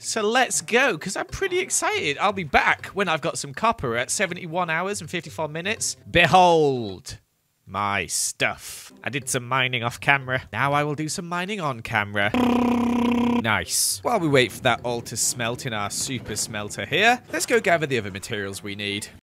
So let's go, because I'm pretty excited. I'll be back when I've got some copper at 71 hours and 54 minutes. Behold my stuff. I did some mining off camera. Now I will do some mining on camera. Nice. While we wait for that all to smelt in our super smelter here, let's go gather the other materials we need.